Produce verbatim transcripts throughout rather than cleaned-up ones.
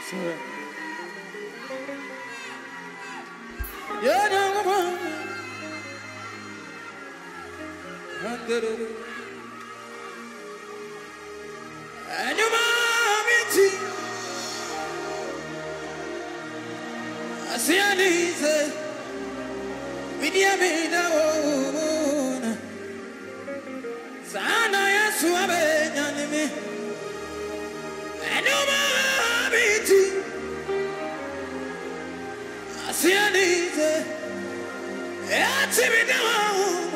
Yeah, no, come on. And your mommy, I see a need, we dear me now. Sana, yes, you have a enemy. And your mommy, I see a need, yes, we know.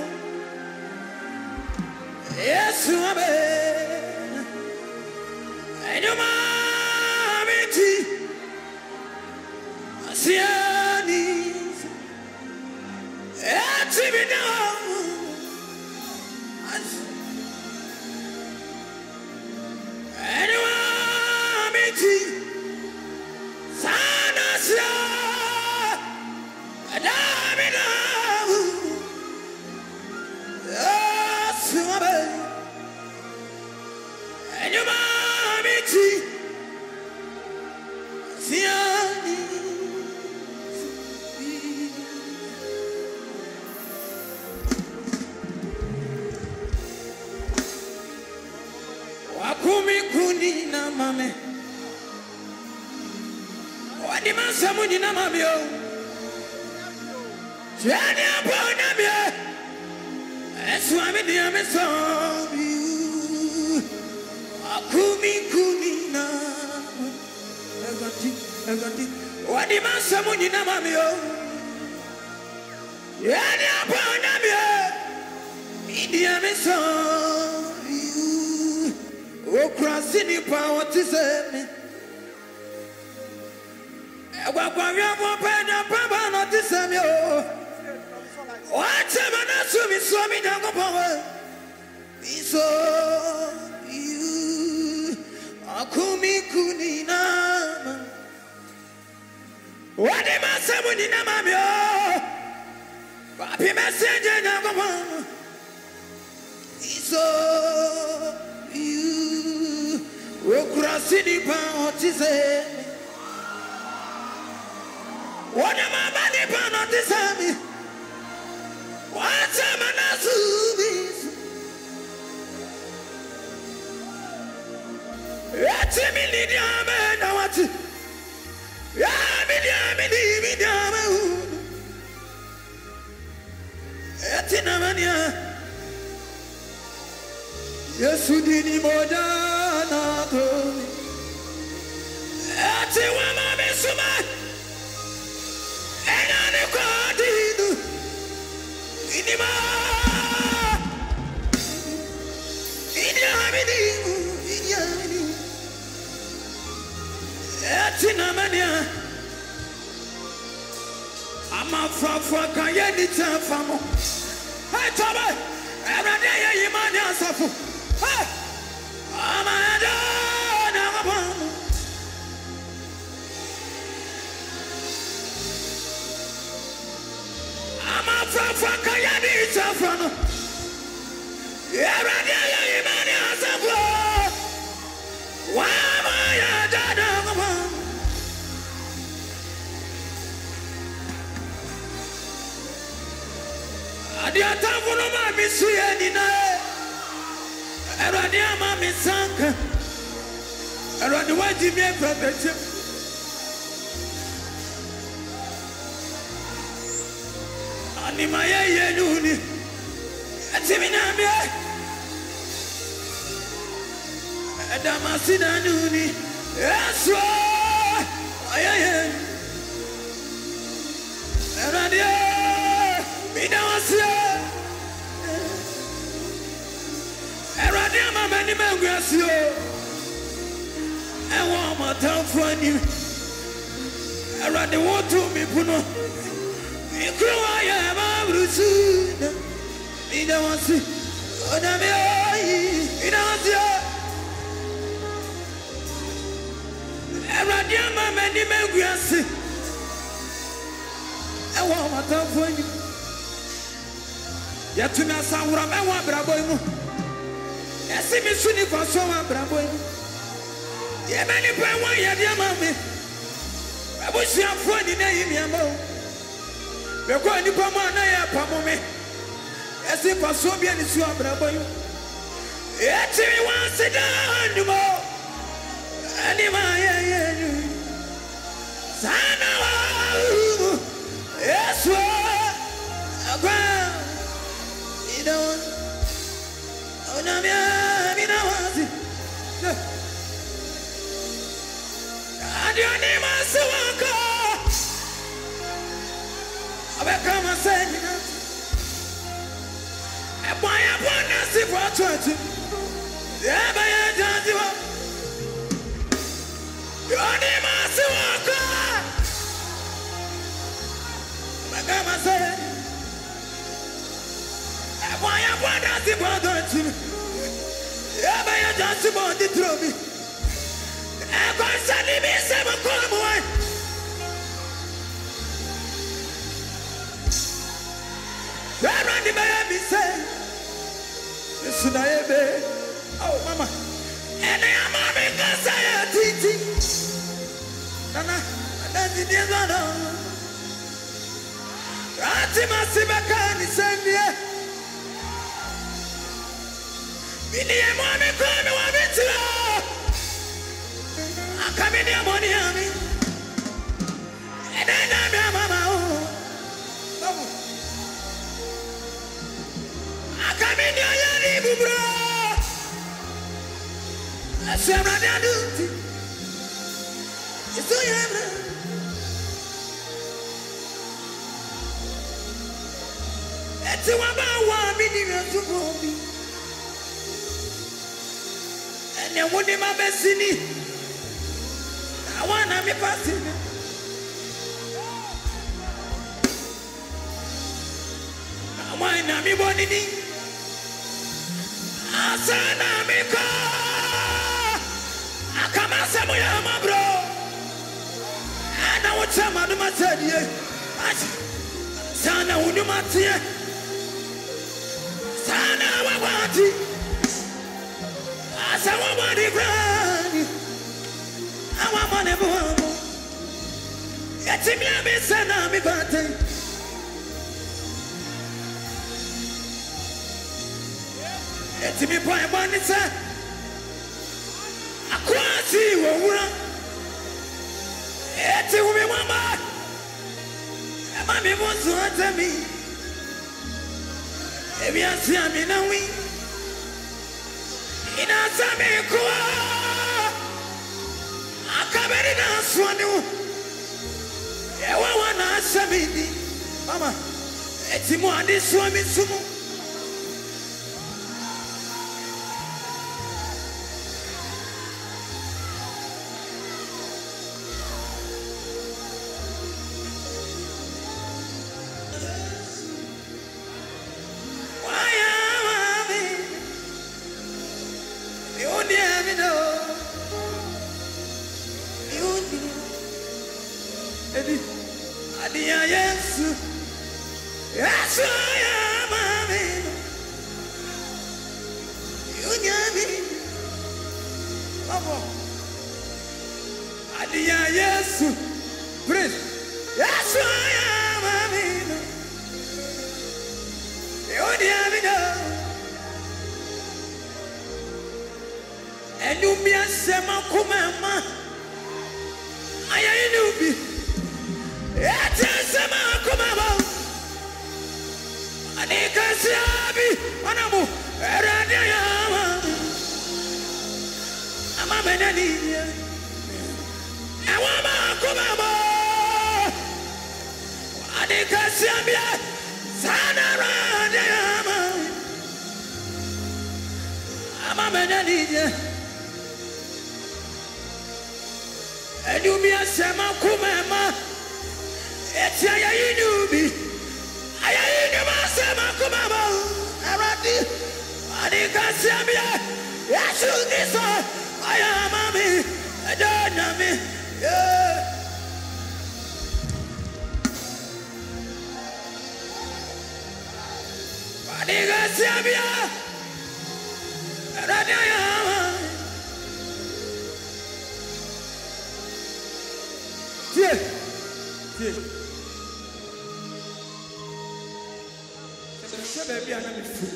Yes, you have it. And your mommy, I see a need. Yes, we know. And your mommy, Sana, and I know. Yes, you have it. And your mommy, see a need. Wakumi kuni na mame. Wadi masamuni na mamio. Jani hapo na mie. Eswami diame sobi. Kumi kumi na agati agati wadi masamu ni na mamio yani apana mie idia meso o krasini pa wati se me egwa kwa wi mo pa na pa ba no ti se me o wati mana su mi so mi na go pa mi so Akumi kuni na wadi masamu ni na mamio papi mesenje na gomo iso you okurasini pa otize wadi mama ni pa otize mi wata manasubi Ati mili diame na wati, ya mili diame di mili diame u. Ati na mania, Yesu dini moja na to. Ati wama misuma, ena ni kwa didu, inima, idiame di, idiame di. Etina mania ama frafra kan ye ni tafamo hey toba every day ye man asafu hey ama da na mabam ama frafra kan ye ni tafamo every day ye man asafu wa ma ya da da Adia tavuno ma misuye ni na Eradi ama misanka Eradi waji mi efrabeche Anima ye ye nuni Atimi na mi Edama sida nuni Eswa Ayaye Eradi Mina wasia Eradi ama mani mengu yasio Ewa matafani Eradi wotu mipuno Ikruwa ya mabrusu Mina wasi Odami ayi Mina wasia Eradi ama mani mengu yasi Ewa matafani Yatuna sawura mewa brabo imu Esi mi suni kwa sowa brabo imu Yemeni pa wa yadi amame abusuafo ni na yimiamo beko nipa mo na ya pamome esi kwaso bia ni su abraboyo eti mi wan sedan mo ani ma ye ye sana wa yesu agwa idon ona mi mi na wazi adioni masuwako abekama senyina eboya bona si for twenty eba ya janjiwa adioni masuwako abekama senyina eboya bona si for twenty eba ya janjiwa di trobi Consani me seven column. Around the Miami say, listen, I be. Oh, Mama. And I am a society. Nana, that's the other. Ratima Sibakani send you. William, I'm coming, I'm to come in your money, Ami. And then I'm your mama. I come in your yard, bro. I said, I do. It's so young. It's a one minute to go. And then one day my best. I wanna be passing. I wanna be born in it. I said, I'm a car. I come out somewhere, my bro. And I want some of my said, yeah. Sana, would you want to? Sana, I want it. I said, I want it. I want money for yet me a bit sana me bate yet me boy money sir akwasi wo wura yet wo me mama e ma me want to ata me e bi asi ami na wi ina sa me kwa Kaberi na swanu ewa wana samidi mama eti mo ade swami sumu waya mami yoni amino Adia Yesu Yesu ya mami Yunyami Babo Adia Yesu Praise Yesu ya mami Yunyami Enumia sema kumema Aya inubi Ete sema kumema Anika siabi Anamu Erade ya mami Ama meneni Ewama kumema Anika siabi Sana rade ya mami Ama meneni Enumia sema kumema Eti aya inubi Aya inubi sema kumema Erade Anika siabi Yesu Kristo Aya mami Edona mi Yeah Anika siabi Erade aya mami tie tie se baby ana me fu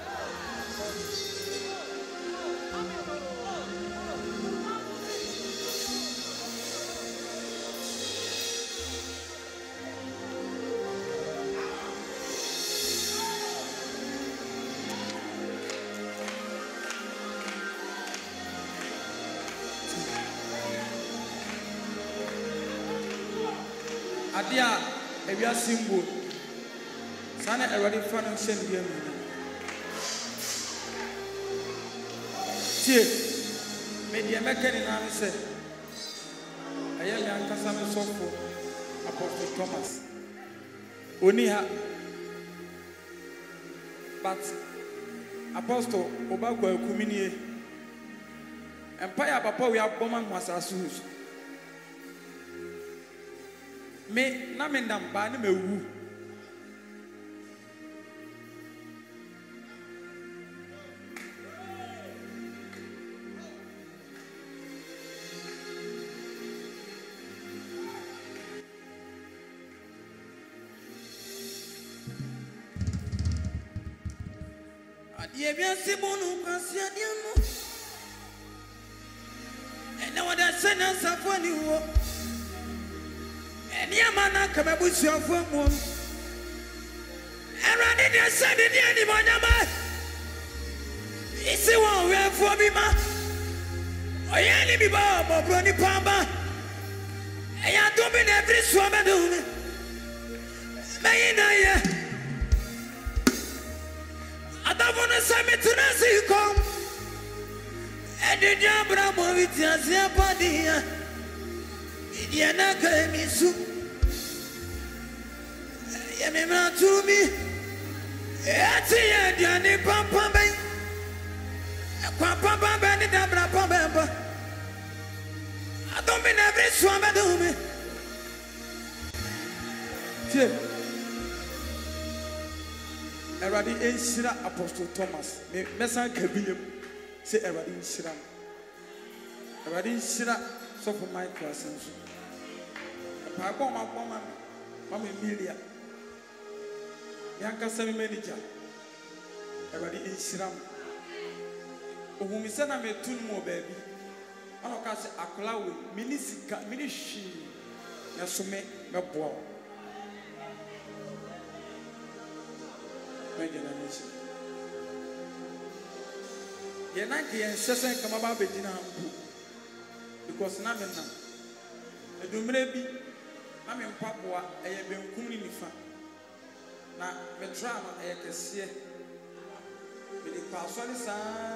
adia ewia simbo sana erade fa no hye ne mu tie me die meka ni na se aye me ankasa me sofo Apostle Thomas oni ha but Apostle obagwa akuminie empire papa we aboma nwasasu me na me ndamba na mewu adie bia sibunu kwasi adie no ene wada sena safoni wo eni amana kababusi afuamu erade de sade de ani monyama isi won we afuo bi ma oyani bi ba bobro ni pamba eya to bi na every so be do me mayina ye adavona sametuna sikom edi jabra mo vitiasi apadia idiana kemisu yemi matumi eti yediani pampa be kwa pampa be ni dabra pampa adombe na every so be do me tie eradi enshira Apostle Thomas me mesan kabiyem se eradi enshira eradi enshira so for my class nso pa bo ma bo ma mama Emilia yanka sami manager eradi enshira ohumi se na metun mo baby ono ka se akola we minisika minishi na so me meboa yena ke ensesen kama ba begina ampu because na me na edumre bi na me mpaboa eye benkum ni nifa na me drama eye kese me di kwa so ni sa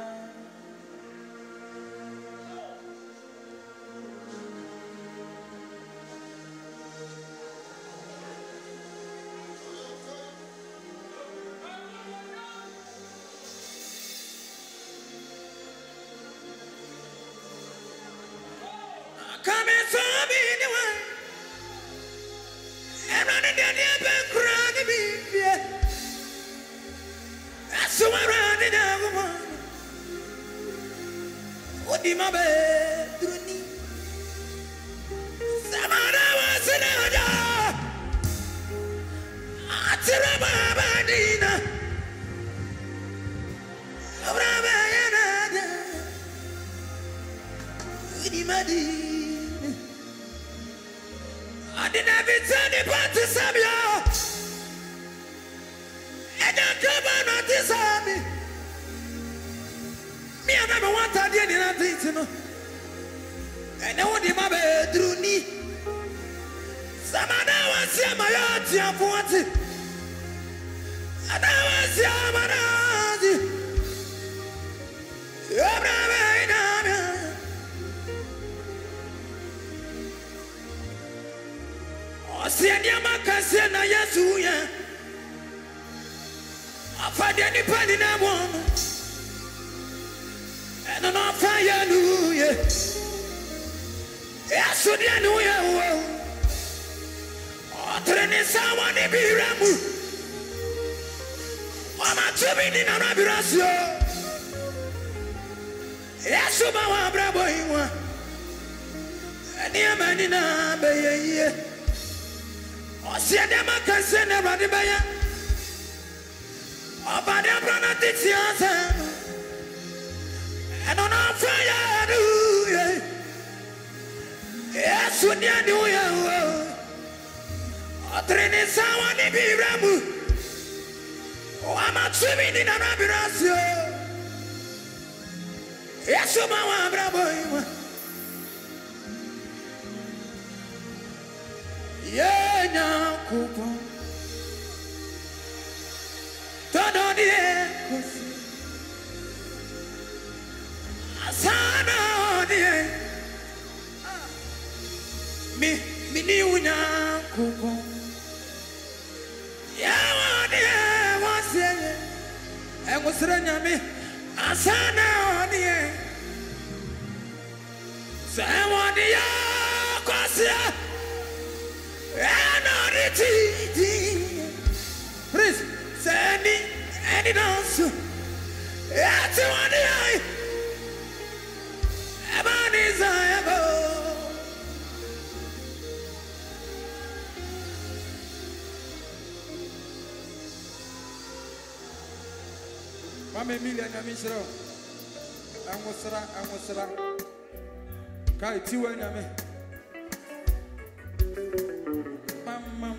come so be the one and running down the back crying be so around the woman what the my bedruni samara was in a atira baba dina abraba yana di madi I didn't have it anybody to save you. And I come on to save me. Me, I never want to do anything to know. And I want him a bedroom. Some other ones see my heart, you want it. And I was your man. You're brave, Siania makase na Yesu ya afade ni pani na mo eno no fire nu ye Yesu dia nu ye wo otrene sawa ni biramu mama tubi ni na na birasio Yesu ba wa brabo inwa Ania manina beye. Osia de makase ne rade beye. Oba de brana titiasa. Eno na fire do ye. Yes, when you do ya. Atrene sawa ni biramu. O amatsumi ni na rabirasio. Yes, ma brabo. Ye na kupo. Todo die kosi. Asana die. Mi mi ni unya kupo. Ya die wase. E musranya mi asana die. Se wadi ya kosi. Please, send me any dance. That's one eye. Evan is I go. Mama Emilia Namisro. Angosra, Angosra. Kai Tiwa Name. Mama.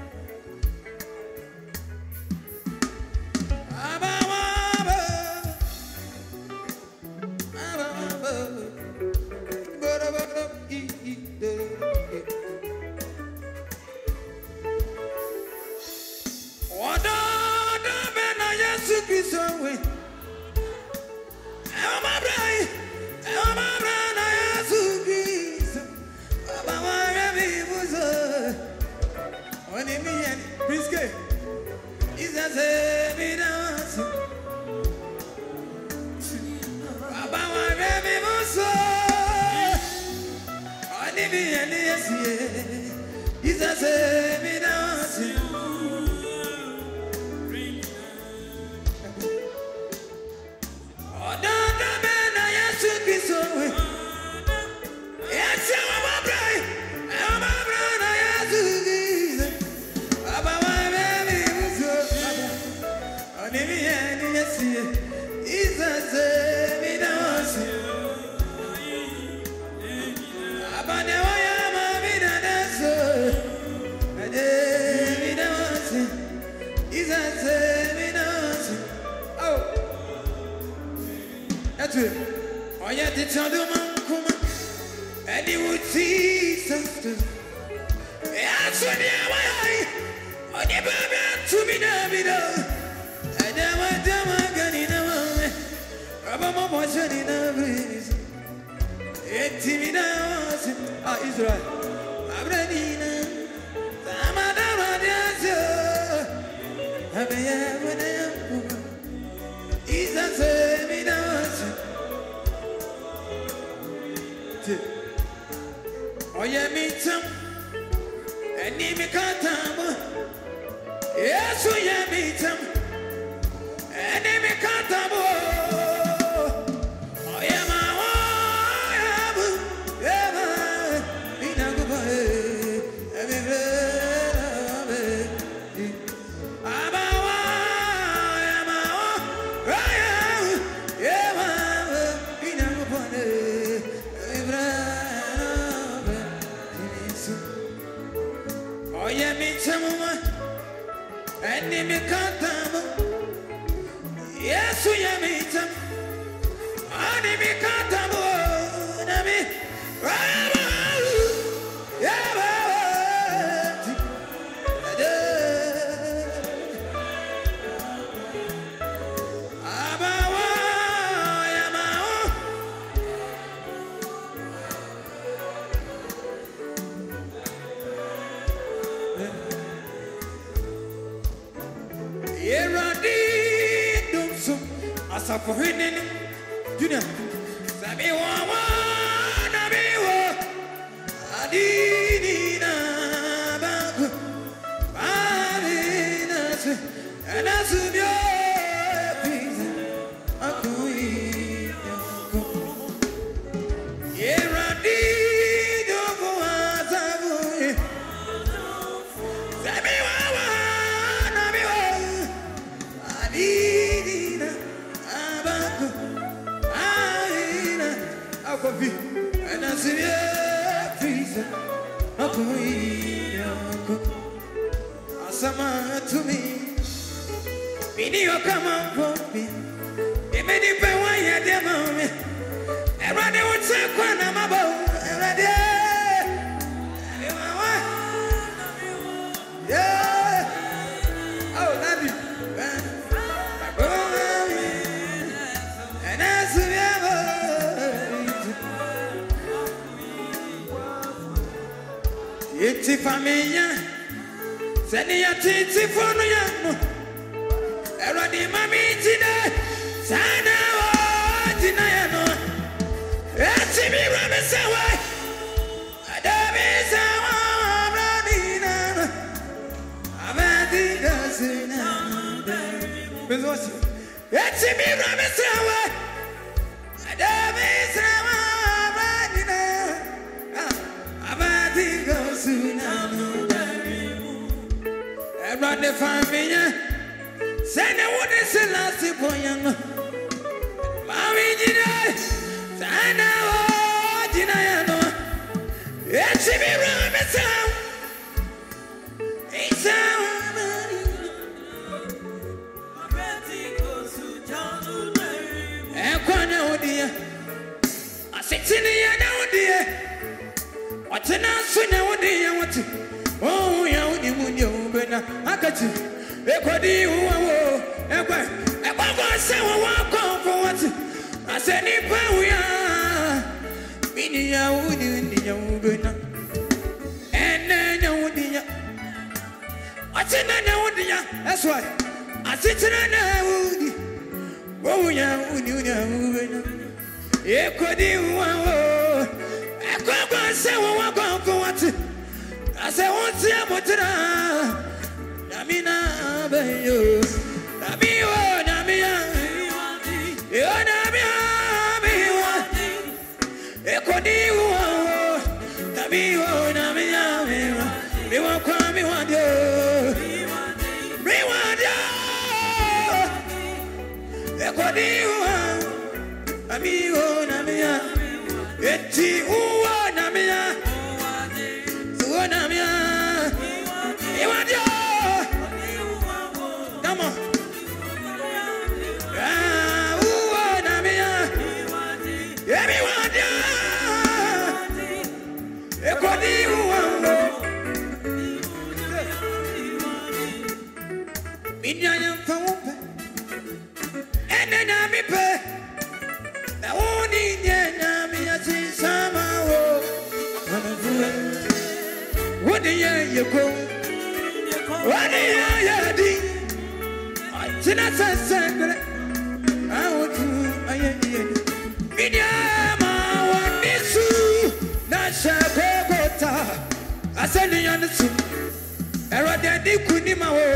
Oh yeah, the child man come and he would see sister. Yes, when you are on your baby to be there, and then I don't get in a way. I'm a motion in a breeze. It's me now, Israel. I'm ready now. I'm a damn I'm a ever He's a semi-dance. Oh, yeah, me too. And me can't tell. Yes, oh, yeah, me too. And me can't tell. Oh, yeah, my wife. Yeah, my. Me not go by. Every day. I'm a wife. I'm a wife. Yeah, my. Me not go by. Every day. Oh, yeah, me too. And me can't tell. Yes, we are meeting. And me can't tell. And me. For hidden, Junior, Sabi Wawa, Nabiwa, Adina, Baku, Marinas, and Asubia, Akui, Yeradido, Sama to me. Mini your come on for me. They made it by one year, dear mommy. And rather would say, when I'm about, and I did. Yeah. Oh, love you. And as we ever. It's a familia. Send your tits for no young. Eradi mami today. Sana o dinayano. Eti mi rame sawa. Adabi sawa radina. Abadi gasina. Bezosi. Eti mi rame sawa. Adabi sawa radina. Abadi gasina. Run the family, send a woman say last point. Mammy, send a dinayano. It's me, Ramison. It's a Equano, dear. I sit in the end, dear. What's an answer now, dear? What? Oh, yeah, you know, but I got you. Equadi, oh, equa, equa, say, walk on for what I said, if we are, Minia would in the young winner. And then I would be. What's in the that's why I sit in the wood. Oh, yeah, would you know? Equadi, oh, equa, say, walk on for what I say, what's your motor? Namina, bayo, Namio, Namia, Namia, Equadi, Namio, Namia, we won't come, we want you, we want you, Equadi, Namio, Namia, Eti, Namia. Namia, you want you? Come on. Ah, ooh, Namia, everyone, yeah. Everybody who wants. Minyam Pump, and then I be pay. The only Namia is somehow. What do you go? What do you do? I didn't say, I would do. I am Minyama, one issue, Nasha Bogota. I said, the other two. Erode Kunima,